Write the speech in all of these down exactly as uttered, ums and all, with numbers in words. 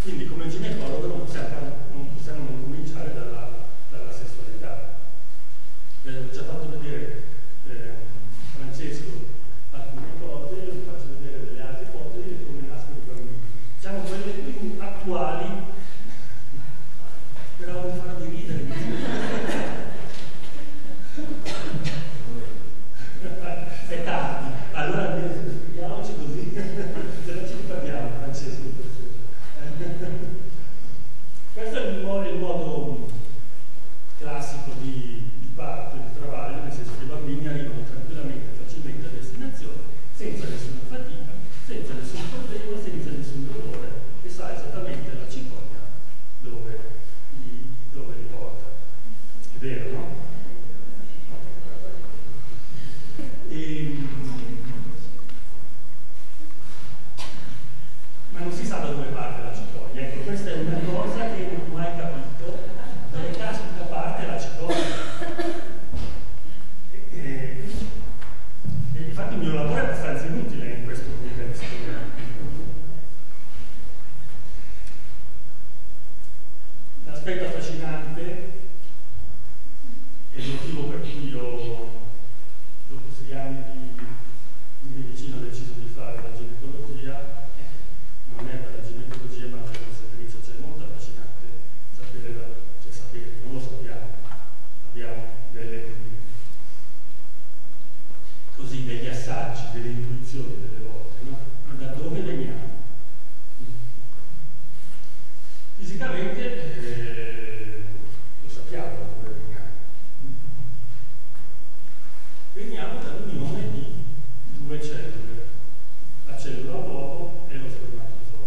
Quindi come ginecologo non possiamo non, possiamo non cominciare dalla, dalla sessualità. Eh, ho già fatto vedere eh, Francesco alcune cose, vi faccio vedere delle altre ipotesi di come nascono i bambini. Diciamo quelle più attuali, speravo di farvi ridere. È tardi, allora spieghiamoci così, se non ci parliamo, Francesco. Questo è il modo, il modo classico di, di parto, di travaglio, nel senso che i bambini arrivano tranquillamente, facilmente a destinazione, senza nessuna fatica, senza nessun problema, senza nessun dolore, e sa esattamente la cicogna dove li, dove li porta. È vero, no? E, ma non si sa da dove parte la cicogna. Ecco, questa è una cosa che non ho mai capito. Dove caspita parte la cicogna? E, e, e infatti il mio lavoro è abbastanza inutile in questo contesto. L'aspetto affascinante è il motivo per cui io, dopo sei anni di, di medicina, ho deciso di fare la ginecologia. Non è per la ginecologia ma per l'ostetricia, cioè è molto affascinante sapere, la, cioè sapere, non lo sappiamo, abbiamo delle, così, degli assaggi, delle intuizioni delle volte, no? Ma da dove veniamo? Fisicamente eh, lo sappiamo da dove veniamo. Veniamo dall'unione di due cellule, la cellula uovo e lo spermatozoo.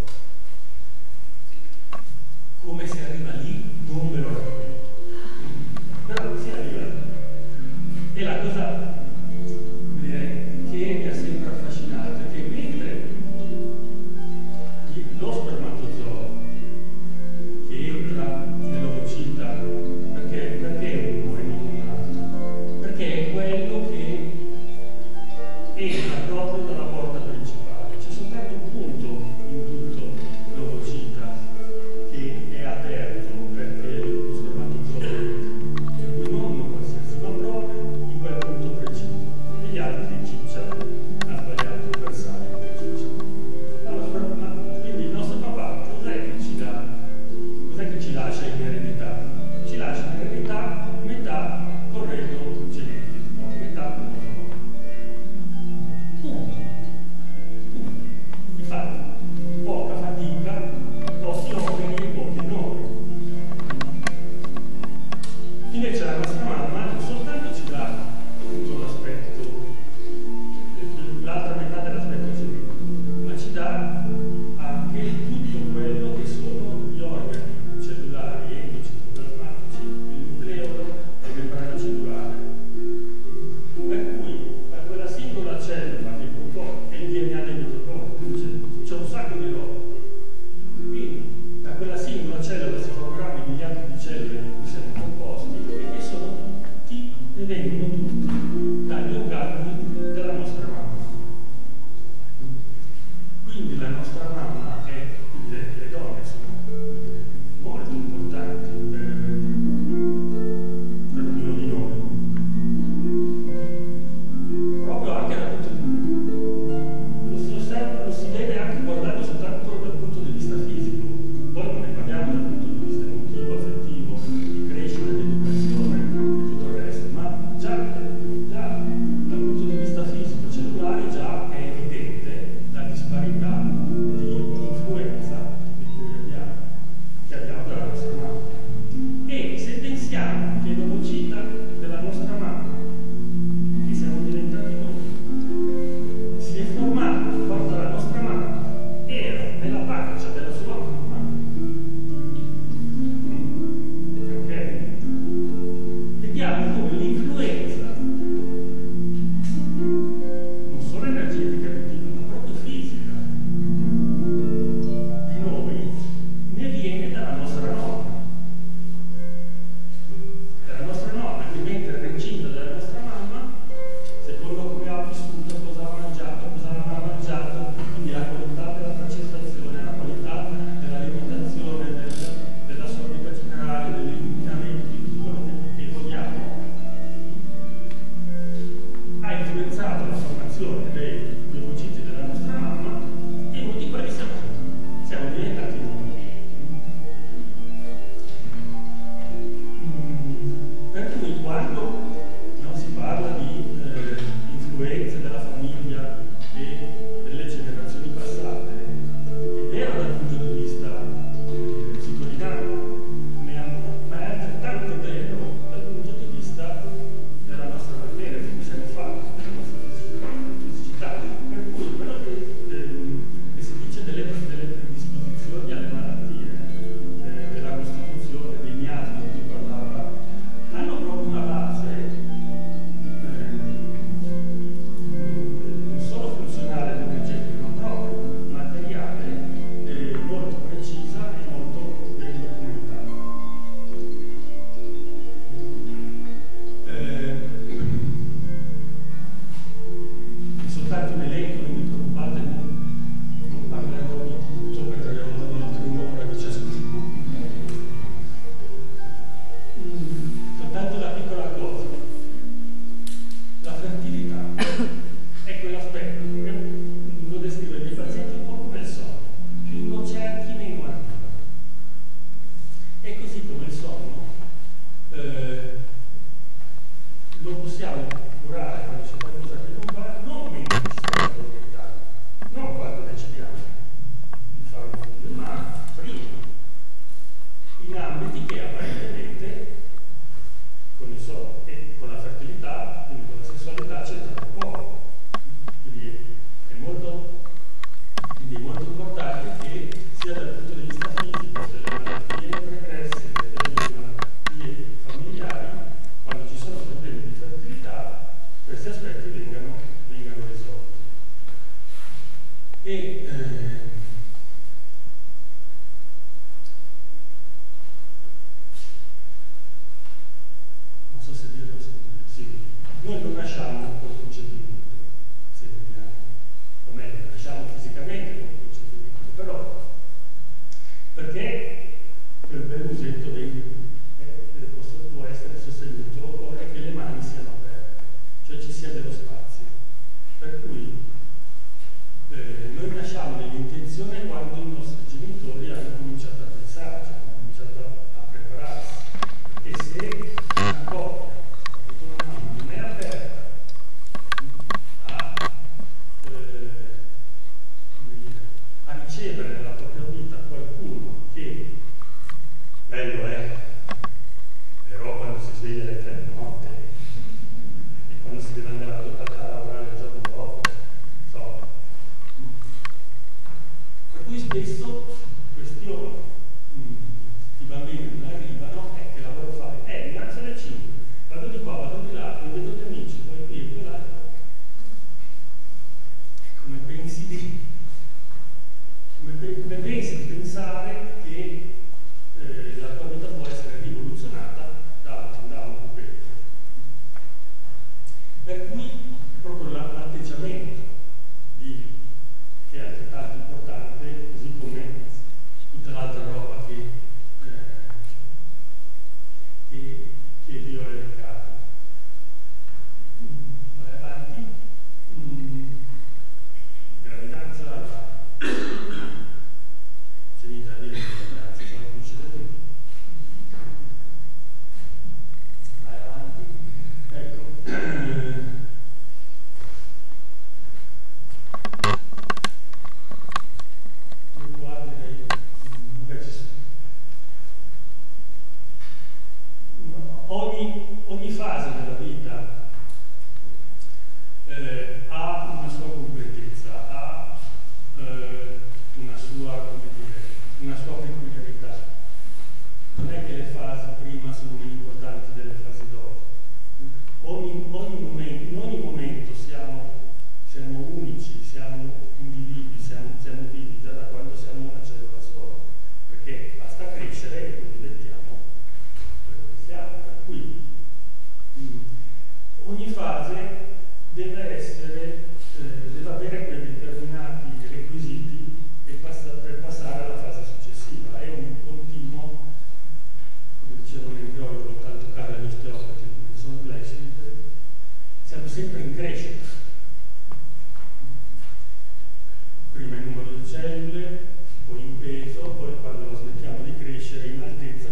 Come si arriva lì non ve lo racconto, però si arriva lì. E la cosa eh, che mi ha sempre affascinato è che mentre lo spermatozoo che entra perché quel bel musetto dei, eh, può essere sostenuto occorre che le mani siano aperte, cioè ci sia dello spazio. Per cui eh, noi nasciamo nell'intenzione quando i nostri genitori hanno cominciato a pensarci, hanno cominciato a, a prepararsi. Perché se una coppia, soprattutto una mamma, non è aperta a, eh, a ricevere nella propria vita qualcuno che bello è, però quando si sveglia alle tre di notte e quando si deve andare a, a lavorare il giorno dopo, so. Per cui spesso questioni i bambini non arrivano, eh, che lavoro fai? Eh, mi alzo alle cinque, vado di qua, vado di là, poi vedo gli amici, poi qui e poi là. Come pensi di, come, come pensi di pensare che eh, la tua vita può essere rivoluzionata da, da un pupetto? Per cui proprio l'atteggiamento di, che è altrettanto importante, così come tutta l'altra roba che, eh, che, che vi ho elencato. Vai avanti. Mm. Gravidanza, la... c'è niente da dire, gravidanza, se la conoscete tutti. Vai avanti. Ecco. Ogni, ogni fase della vita eh, ha una sua completezza, ha eh, una sua, come dire, una sua peculiarità. Non è che le fasi prima sono meno importanti delle fasi dopo. Ogni, ogni momento, in ogni momento siamo, siamo unici, siamo individui, siamo, siamo vivi da quando siamo una cellula sola. Perché basta crescere e poi diventiamo quello che siamo. Per cui mh, ogni fase deve essere, eh, deve avere quei determinati requisiti per, passa, per passare alla fase successiva. È un continuo, come dicevano i biologi, tanto caro agli osteopati, che sono flessibili, siamo sempre in crescita. Prima il numero di cellule, poi in peso, poi quando smettiamo di crescere in altezza,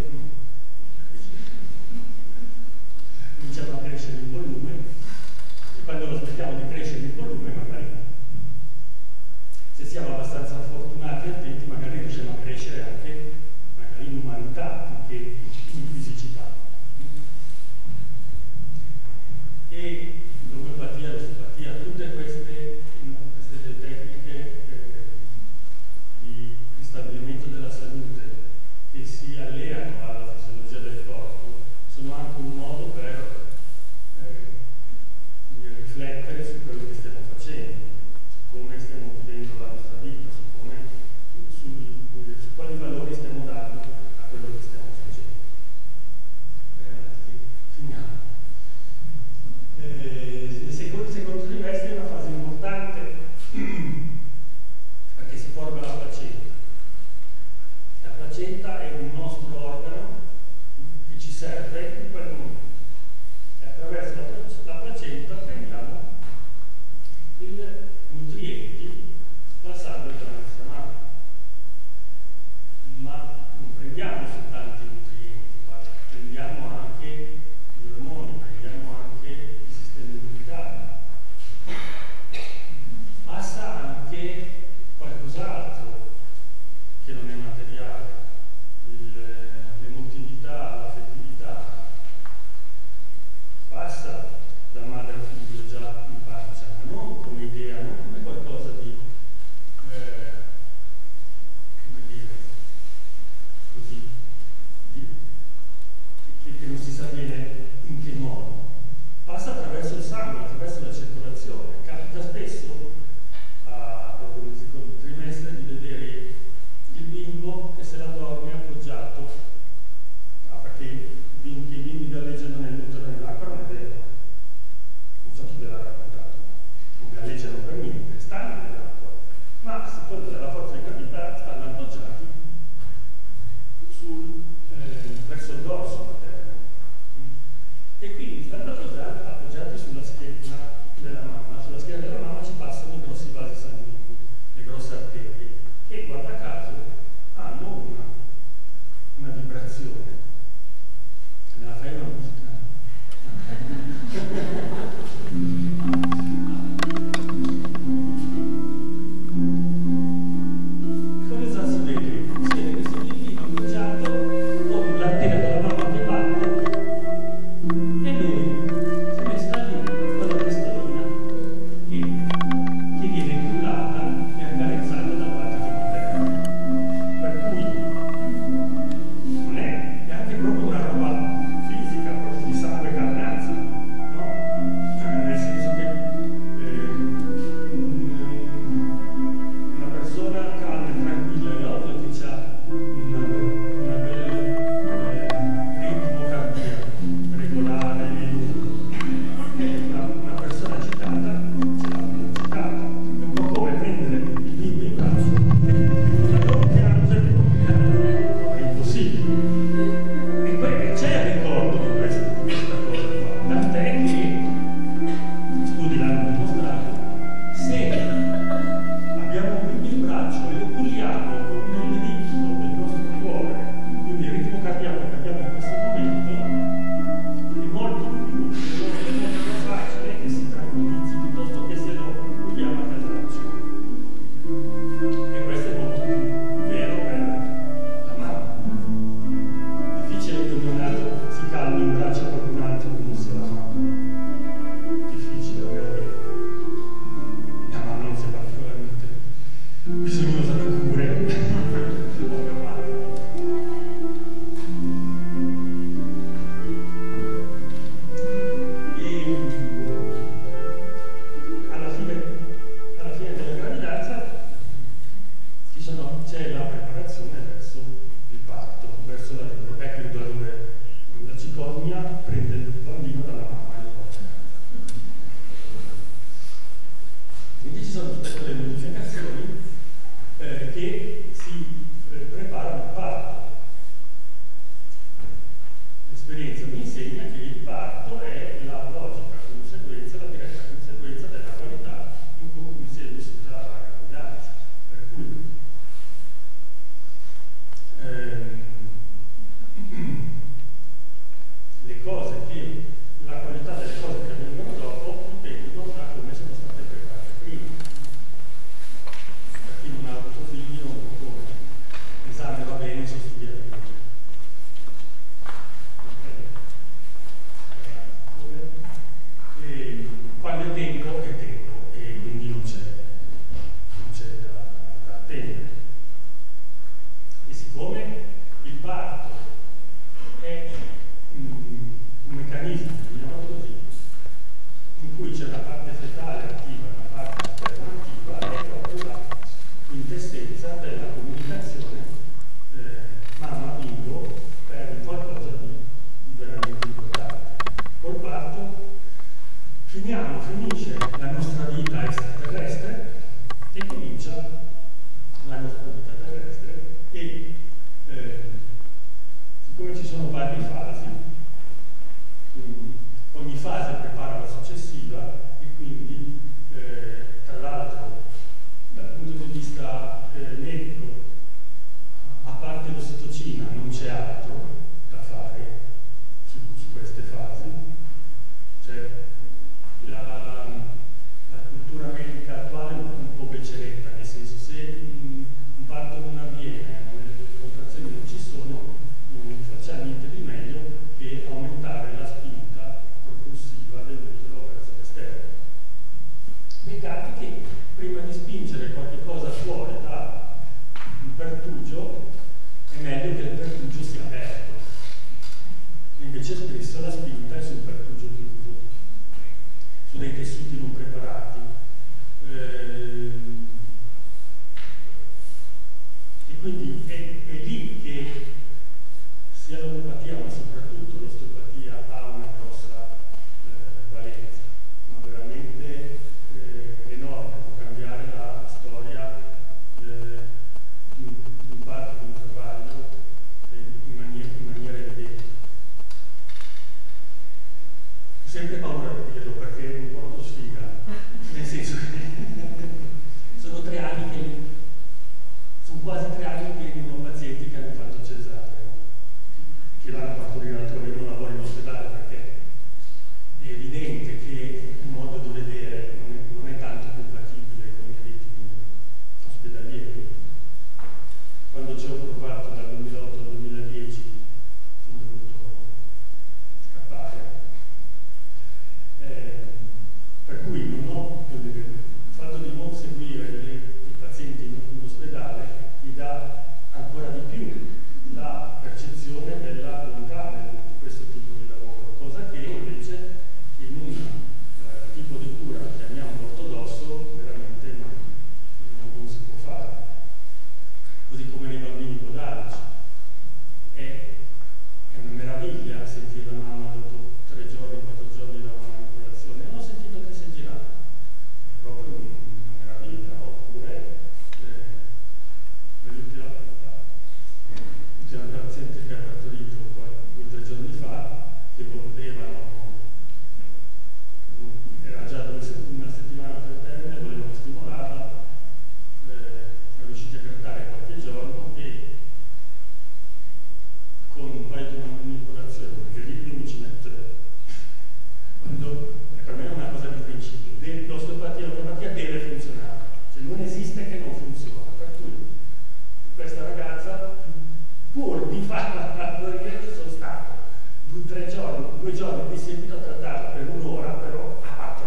cominciamo a crescere in volume, e quando lo smettiamo di crescere in volume, magari, se siamo abbastanza fortunati e attenti, magari riusciamo a crescere anche magari in umanità più che in fisicità. E l'omeopatia, l'osteopatia, tutte queste, queste tecniche eh, di ristabilimento della salute che si alleano alla fisiologia del corpo sono anche un modo per eh, riflettere su quello che stiamo facendo, su come stiamo vivendo la nostra vita, su, come, su, su, su quali valori stiamo dando a quello che stiamo facendo. Eh, finiamo. Eh, il secondo, secondo trimestre è una fase importante perché si forma la placenta. La placenta è un nostro organo che ci serve in quel momento e attraverso la, la placenta prendiamo i nutrienti dal sangue della nostra madre. Ma non prendiamo soltanto i nutrienti, ma prendiamo anche gli ormoni, prendiamo anche il sistema immunitario. Passa anche qualcos'altro che non è materiale, il varie fasi, mm, ogni fase prepara la successiva e quindi eh, tra l'altro dal punto di vista eh, medico, a parte l'ossitocina non c'è altro da fare su, su queste fasi, cioè la, la cultura medica attuale è un po' becceretta, nel senso se mh, un parto non avviene, le contrazioni non ci sono, non facciamo niente di meglio che aumentare la spinta propulsiva dell'utero verso l'esterno. Peccato che prima di spingere qualche cosa fuori da un pertugio è meglio che il pertugio sia aperto, invece spesso la spinta è sul pertugio chiuso, su dei tessuti non preparati. Ehm, e quindi è, è lì che sia l'omeopatia ma soprattutto l'osteopatia ha una grossa eh, valenza, ma veramente eh, enorme, può cambiare la storia eh, di, un, di un parto, di un travaglio eh, in, maniera, in maniera evidente. Ho sempre paura di dirlo perché mi porto sfiga, nel senso che sono tre anni che sono quasi tre anni che non ho pazienti che hanno fatto cesareo, che vanno a partorire altrove, non lavoro in ospedale perché è evidente che il modo di vedere non è, non è tanto compatibile con i ritmi ospedalieri. Quando ci ho provato dal duemilaotto al duemiladieci sono dovuto scappare. Eh, per cui non ho, il fatto di non seguire le, i pazienti in, in ospedale mi dà ancora di più la percezione della bontà di questo tipo di lavoro, cosa che invece in un eh, tipo di cura che chiamiamo ortodosso veramente non, non, non si può fare. Così come nei bambini podalici. È, è una meraviglia sentire la mamma dopo tre giorni, quattro giorni da una manipolazione. Non ho sentito che si è girato. È proprio una meraviglia. Oppure eh, l'ultima paziente che ha partorito due o tre giorni fa, che volevano, era già due, una settimana per termine, volevano stimolarla, eh, sono riusciti a grattare qualche giorno e con un paio di manipolazioni, perché lì io mi ci metto, quando, eh, per me è una cosa di principio, l'osteopatia, l'omeopatia deve funzionare, cioè non esiste che non funziona, per cui questa ragazza pur di farla, perché sono stato due, tre giorni, due giorni di seguito a trattarla per un'ora, però ha fatto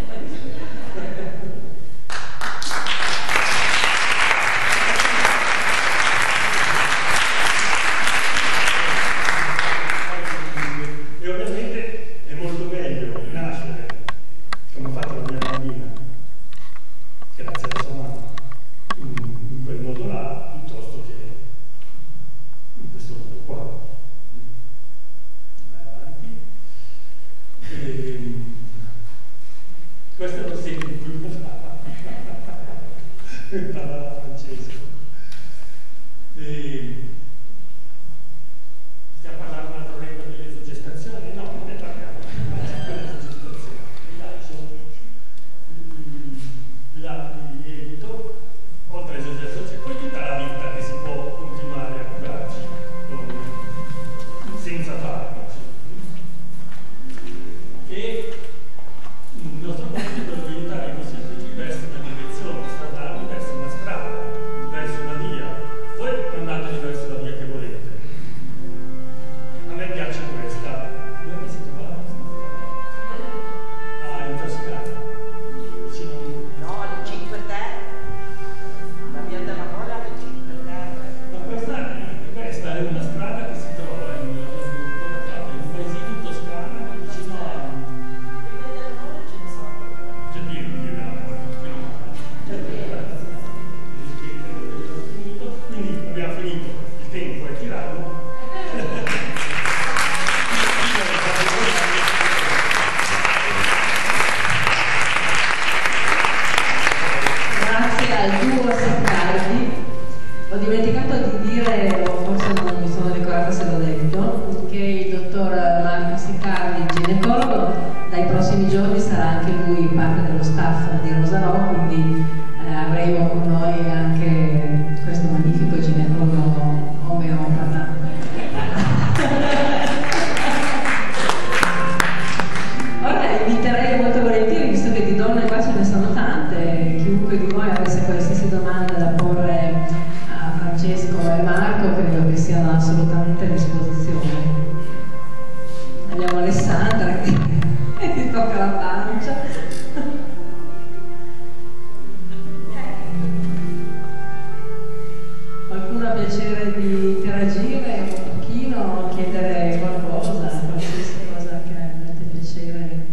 e ovviamente è molto meglio nascere come ha fatto la mia bambina, grazie alla sua mamma, in, in quel modo là, piuttosto che in questo modo qua. assolutamente a disposizione. Andiamo Alessandra che ti tocca la pancia. Qualcuno ha piacere di interagire un pochino, chiedere qualcosa, qualsiasi cosa che avete piacere.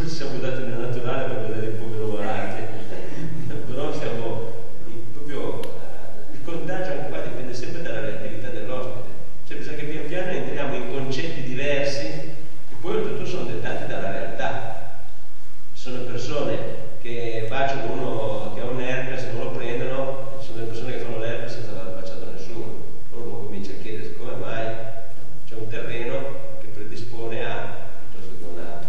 forse ci siamo buttati nel naturale per vedere il povero volante, però siamo proprio, il contagio anche qua dipende sempre dalla reattività dell'ospite, cioè bisogna che pian piano entriamo in concetti diversi che poi oltretutto sono dettati dalla realtà. Ci sono persone che baciano uno che ha un herpes e non lo prendono, ci sono delle persone che fanno l'herpes senza aver baciato nessuno. Allora uno comincia a chiedersi come mai c'è un terreno che predispone a piuttosto che un altro.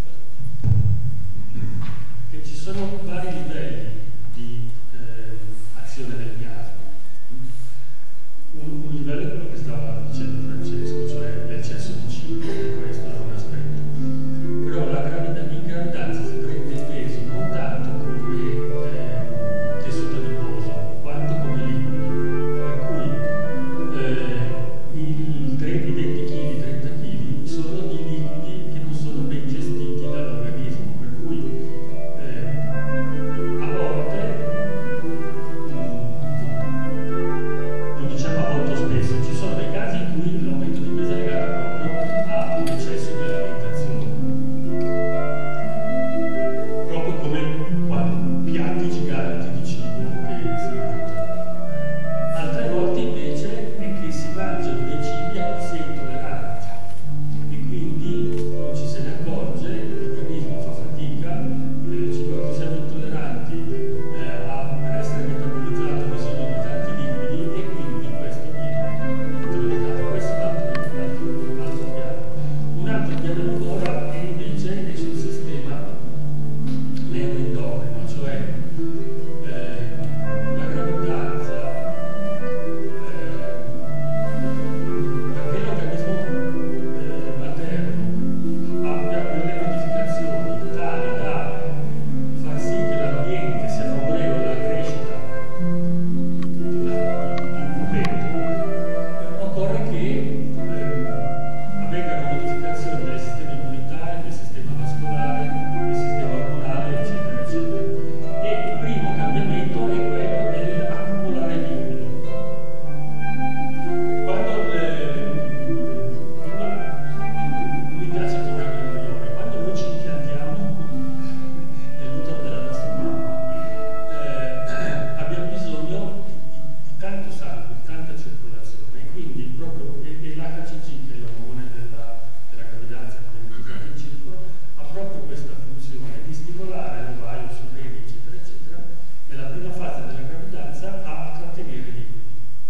Che ci sono vari livelli di eh, azione del miasma. Un, un livello è quello che stava dicendo Francesco, cioè l'eccesso di cibo, questo è un aspetto. Però la gravida, in gravidanza si prende il peso non tanto come eh, tessuto adiposo, quanto come liquido. Per cui eh, i venti chili, trenta chili sono di liquidi che non sono ben gestiti dall'organismo, per cui eh, a volte, mh, non diciamo a molto spesso, ci sono dei casi in cui l'aumento di peso è legato proprio a un eccesso di alimentazione, proprio come quando piatti giganti di cibo che si mangiano. Altre volte invece è che si mangiano dei cibi a cui si è intolleranti e quindi non ci se ne accorge, l'organismo fa fatica, il cibo a cui siamo intolleranti eh, ha, per essere metabolizzato, bisogno di tanti liquidi e quindi questo viene introitato. Questo è un altro, un altro, un altro piano. Un altro piano ancora è invece è sul sistema neuroendocrino, cioè eh, la gravidanza, eh, perché l'organismo eh, materno abbia quelle modificazioni tali da far sì che l'ambiente sia favorevole alla crescita di una- di- di un puberto, eh, occorre che eh, avvengano modificazioni del sistema immunitario, del sistema vascolare, del sistema ormonale, eccetera, eccetera. E il primo cambiamento è quello dell'accumulare liquido. Quando, eh, quando mi piace chiamarlo embrione, quando noi ci impiantiamo nell'utero della nostra mamma, eh, abbiamo bisogno di, di- di tanto sangue, di tanta circolazione, e quindi proprio e, e l'H C G, che è l'ormone della, della gravidanza che viene utilizzato in circolo, ha proprio questa funzione di stimolare l'ovaio, i surreni, eccetera, eccetera, nella prima fase della gravidanza a trattenere i liquidi.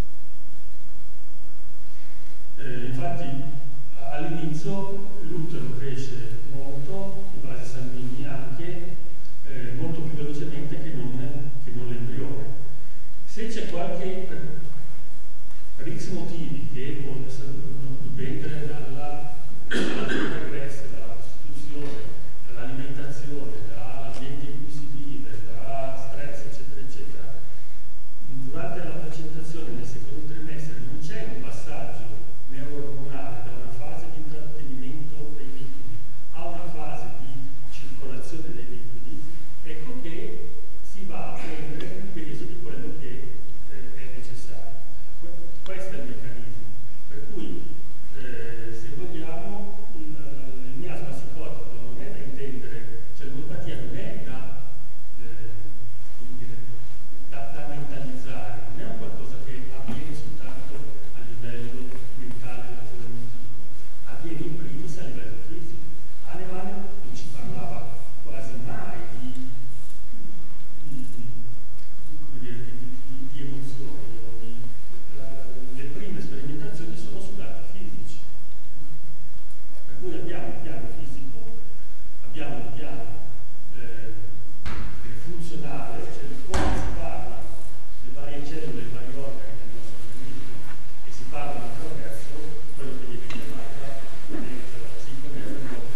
Eh, infatti a- all'inizio l'utero cresce molto, i vasi sanguigni anche, eh, molto più velocemente che non, che non l'embrione. Se c'è qualche, per, per X motivi, che può dipendere dalla, dalla dieta grassa, dalla costituzione, dall'alimentazione, dall'ambiente in cui si vive, da stress, eccetera, eccetera, durante la placentazione nel secondo trimestre non c'è un passaggio neuroormonale da una fase di trattenimento dei liquidi a una fase di circolazione dei liquidi, ecco che si va a prendere il peso di quello che eh, è necessario. Que- questo è il meccanismo. Per cui, eh, se vogliamo, il, il miasma psicotico non è da intendere, cioè l'omeopatia non è da, eh, come dire, da, da mentalizzare, non è un qualcosa che avviene soltanto a livello mentale o emotivo, avviene in primis a livello fisico. Hahnemann non ci parlava quasi mai di, di, di, come dire, di, di, di emozioni o di, la- le prime sperimentazioni sono su dati fisici, per cui abbiamo un piano fisico, abbiamo un piano eh, funzionale, cioè di come si parlano le varie cellule, i vari organi del nostro organismo, e si parlano attraverso quello che viene chiamata la psiconeurologia.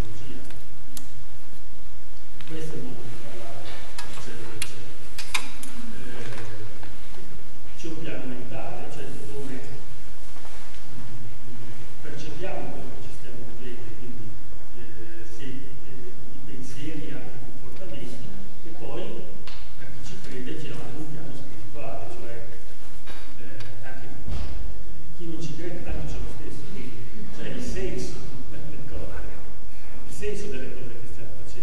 Questo è il modo di parlare di cellule e cellule. Eh, c'è un piano mentale, cioè di come mh, percepiamo quello che ci stiamo vivendo, quindi eh, se, eh, i pensieri, anche i comportamenti, e poi a chi ci crede c'è anche un piano spirituale, cioè eh, anche chi non ci crede tanto c'è lo stesso, quindi, cioè il senso delle cose, il senso delle cose che stiamo facendo.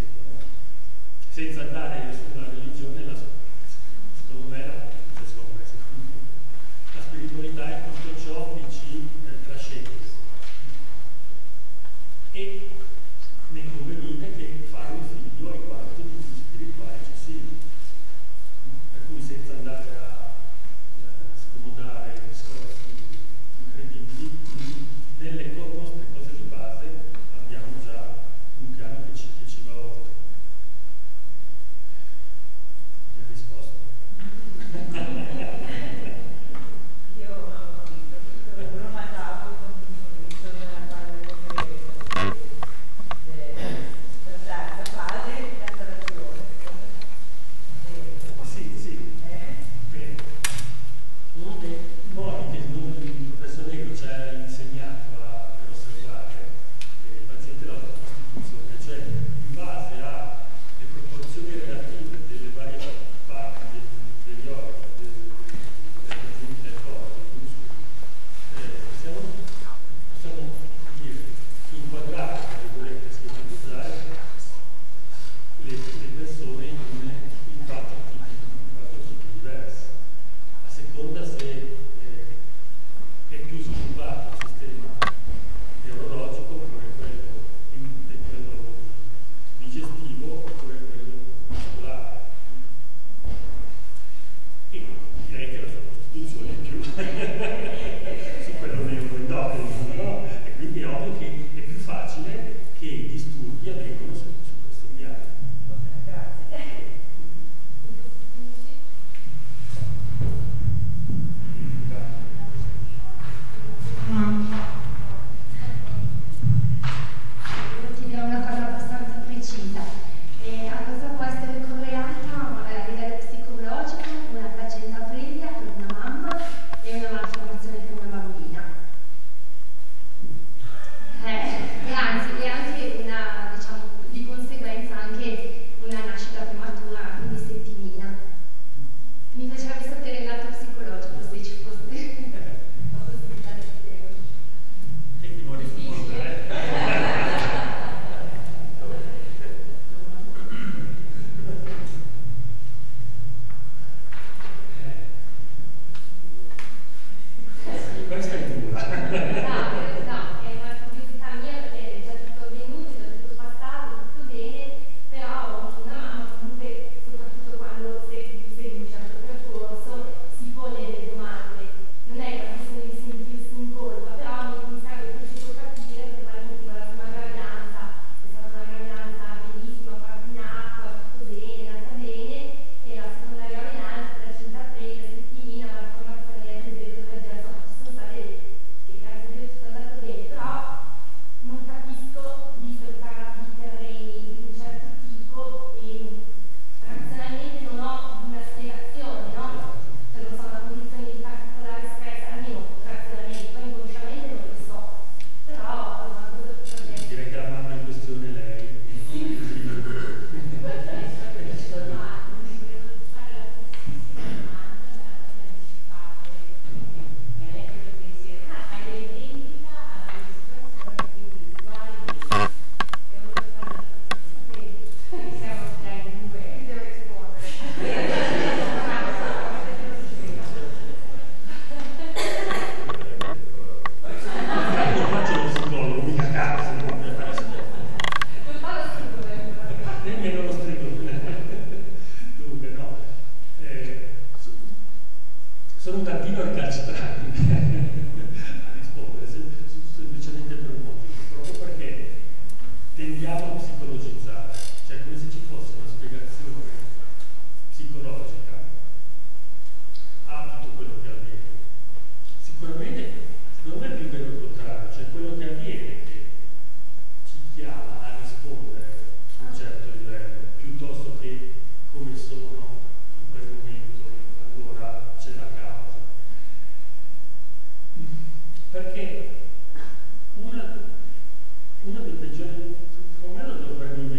tendiamo a psicologizzare, cioè come se ci fosse una spiegazione psicologica a tutto quello che avviene. Sicuramente, secondo me è più vero il contrario, cioè quello che avviene che ci chiama a rispondere su un certo livello, piuttosto che come sono in quel momento, allora c'è la causa. Perché una, una dei peggiori, secondo me lo dovremmo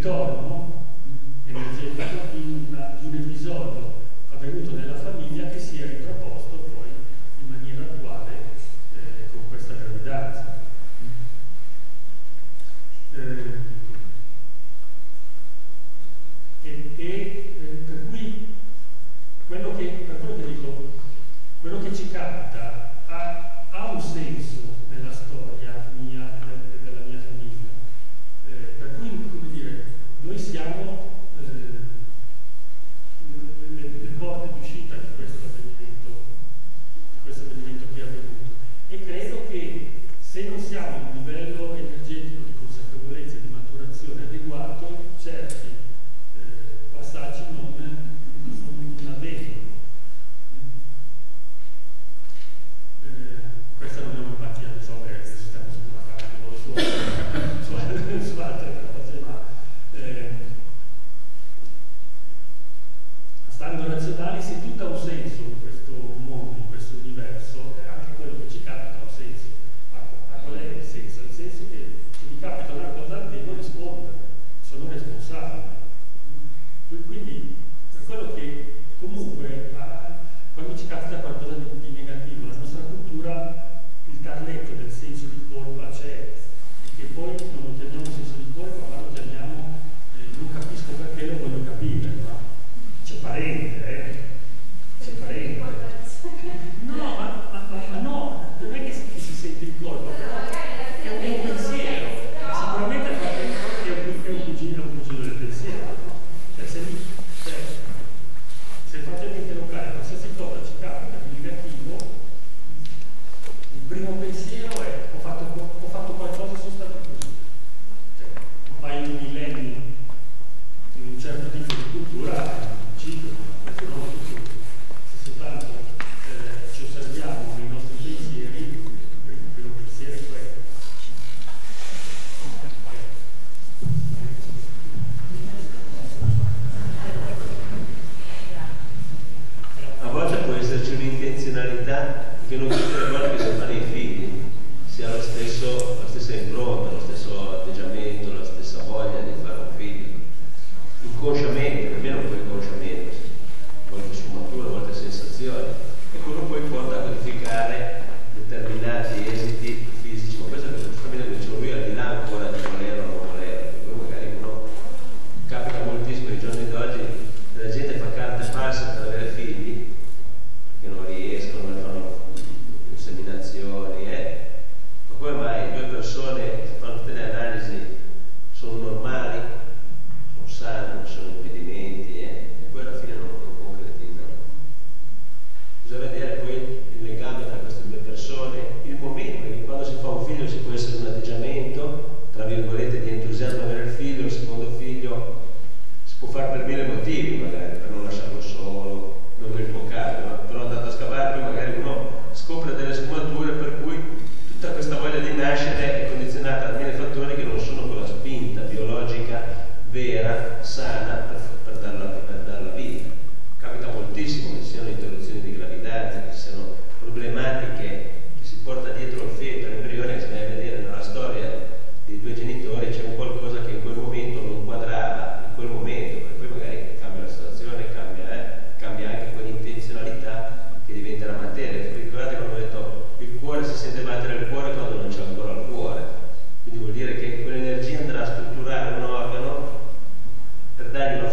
ritorno energetico di, una, di un episodio avvenuto nella famiglia che si è riproposto poi in maniera attuale eh, con questa gravidanza. Eh, e, e eh, per cui quello che, per quello che dico, quello che ci capita ha, ha un senso nella storia mia e della mia famiglia. Eh, per cui, come dire, noi siamo eh, le, le porte di uscita di questo avvenimento, di questo avvenimento che è avvenuto. E credo che se non siamo a un livello energetico di consapevolezza e di maturazione adeguato, certi eh, passaggi non, non, non avvengono. Eh, questa non è un'empatia, non so, che stiamo sulla carne o su, su, su altre cose, ma eh, stando razionali, se tutto ha un senso in questo mondo, in questo universo, anche quello che ci capita ha un senso. Ma qual è il senso? Il senso che se mi capita una cosa devo rispondere, sono responsabile. Quindi per quello che comunque ah, quando ci capita qualcosa di, di negativo, la nostra cultura, il tarletto del senso di colpa c'è, e che poi non lo chiamiamo senso di colpa, ma lo chiamiamo eh, non capisco perché, lo voglio capire, ma c'è parente, eh? C'è parente. No, ma, ma, ma, ma no, non è che si, che si sente in colpa, però è un, è un pensiero, sicuramente è un, è un cugino, è un cugino del pensiero, no? Cioè se mi, cioè, se facciamo interrogare qualsiasi cosa ci capita di negativo, il primo pensiero è ho fatto, ho fatto qualcosa, sono stato così. Cioè, un paio di millenni in un certo tipo di cultura uccidono, questo non è tutto. Se soltanto eh, ci osserviamo nei nostri pensieri, il primo pensiero è quello. A volte può esserci un'intenzionalità che non tutte le volte che si fanno i figli sia lo stesso, la stessa impronta, lo stesso atteggiamento, la stessa voglia di fare un figlio. Inconsciamente, nemmeno poi inconsciamente, a volte sfumature, a volte sensazioni, e quello poi porta a verificare determinati esiti fisici. Ma questo è giustamente come dicevo lui, al di là ancora di volere o non volere, perché poi magari uno capita moltissimo nei giorni d'oggi, la gente fa carte false per avere figli, che non riescono, non fanno inseminazioni, eh? Ma come mai due persone fanno tutte le analisi, sono normali, sono sani, non sono impedimenti, eh? E poi alla fine non lo concretizzano. Bisogna vedere poi il legame tra queste due persone, il momento, perché quando si fa un figlio ci può essere un atteggiamento, tra virgolette, di entusiasmo avere il figlio, il secondo figlio si può fare per mille motivi, magari per non lasciarlo solo, non nel tuo caso, ma però andando a scavare poi magari uno scopre delle sfumature per cui tutta questa voglia di nascere è condizionata da mille fattori che non sono quella spinta biologica vera, sana per, per, darla, per darla vita. Capita moltissimo che ci siano interruzioni di gravidanza, che ci siano problematiche che si porta dietro il feto, l'embrione, che si vai a vedere nella storia dei due genitori, c'è un qualcosa che in quel momento non quadrava, in quel momento, perché poi magari cambia la situazione, cambia, eh, cambia anche quell'intenzionalità che diventa la materia. Ricordate quando ho detto il cuore si sente battere il cuore quando non c'è ancora il cuore, quindi vuol dire che quell'energia andrà a strutturare un organo per dargli una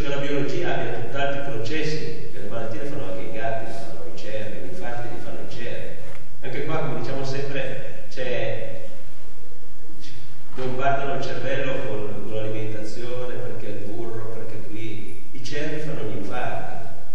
che la biologia abbia tutt'altri processi, che le malattie le fanno anche i gatti, le fanno i cervi, gli infarti li fanno i cervi. Anche qua, come diciamo sempre, c'è, bombardano il cervello con, con l'alimentazione, perché il burro, perché qui i cervi fanno gli infarti.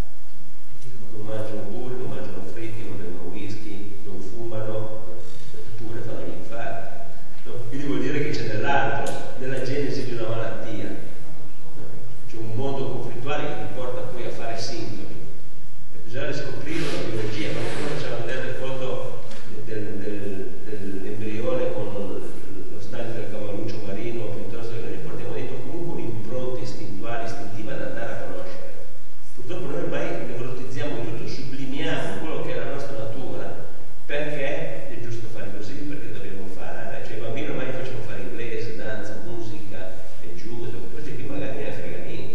Non mangiano burro, non mangiano fritti, non bevono whisky, non fumano, eppure fanno gli infarti. No? Quindi vuol dire che c'è dell'altro nella genesi di una malattia. C'è un mondo conflittuale che ti porta poi a fare sintomi. E bisogna scoprire la biologia, ma come facciamo vedere le foto del, del, dell'embrione con lo stadio del cavalluccio marino, piuttosto che noi portiamo dentro comunque un'impronta istintuale, istintiva da andare a conoscere. Purtroppo noi ormai nevrotizziamo tutto, sublimiamo quello che è la nostra natura, perché è giusto fare così, perché dobbiamo fare, cioè i bambini ormai li facciamo fare inglese, danza, musica, e judo, questi qui magari non ne frega niente.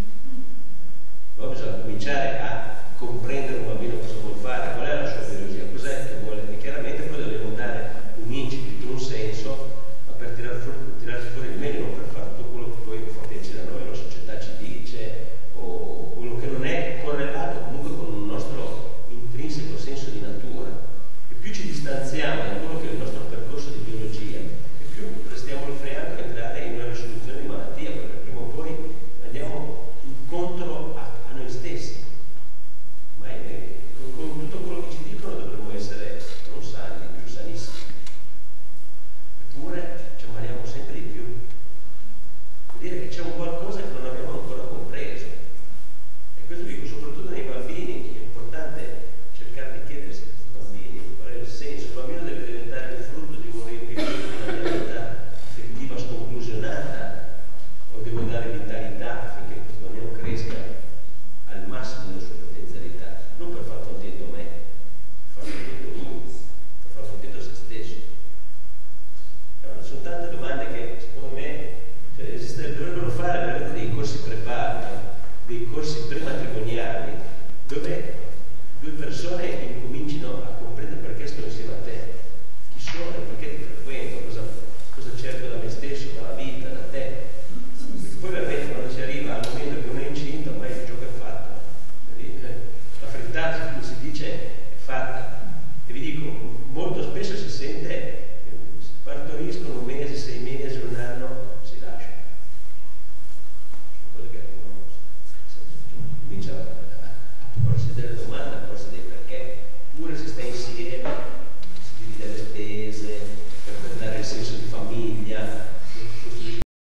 Però bisogna cominciare a comprendere un bambino cosa vuol fare, qual è la sua biologia, cos'è che vuole, e chiaramente poi dobbiamo dare un incipit, un senso, ma per tirar fuori, tirarci fuori il meglio, non per fare tutto quello che poi fa piacere a noi, la società ci dice, o quello che non è correlato comunque con un nostro intrinseco senso di natura. E più ci distanziamo da quello che è il nostro percorso di biologia, e più restiamo il fianco a entrare in una risoluzione di malattia, perché prima o poi andiamo incontro a, a noi stessi. Ma è, con, con tutto quello che ci dicono dovremmo essere non sani, più sanissimi. Eppure ci ammaliamo sempre di più. Vuol dire che c'è un qualcosa che non abbiamo ancora compreso. E questo dico soprattutto nei bambini, è importante cercare di chiedersi a questi bambini qual è il senso. Il bambino deve diventare il frutto di un riempimento di una vita affettiva sconclusionata, o devo dare vitalità affinché questo bambino cresca al massimo della sua potenzialità, non per far contento me, per far contento lui, per far contento se stesso. Allora, sono tante domande che secondo me cioè, esiste, dovrebbero fare veramente dei corsi prepari, dei corsi prematrimoniali, dove due persone incomincino a comprendere perché sto insieme a te, chi sono e perché ti frequento, cosa, cosa cerco da me stesso, dalla vita, da te. E poi veramente quando si arriva al momento che uno è incinta, ormai il gioco è fatto. La frittata, come si dice, è fatta. E vi dico, molto spesso si sente, partoriscono un